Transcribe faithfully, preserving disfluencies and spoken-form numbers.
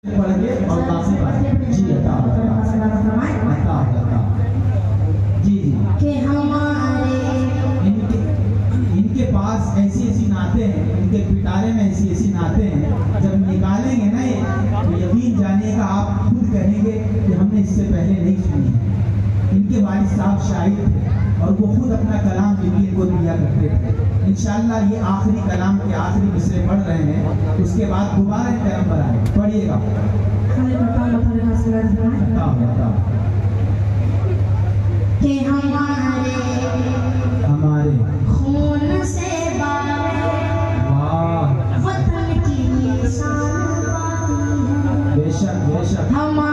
पढ़िए और बाकी बात जी अता अता अता जी जी कि हमारे इनके इनके पास ऐसी ऐसी नाते हैं, इनके पिटारे में ऐसी ऐसी नाते हैं, जब निकालेंगे ना ये तो यकीन जानिएगा आप खुद कहेंगे कि हमने इससे पहले नहीं सुनी है। इनके वालिद साहब शाहिद थे और वो खुद अपना कलाम लिखने को दिया करते थे। इंशाअल्लाह ये आखिरी कलाम के आखिरी मिसरे पढ़ रहे हैं, उसके बाद दोबारा इन कलम पर आए पढ़िएगा। कि हमारे हमारे खून से वाह वतन की शान बाकी है। बेशक बेशक हमारे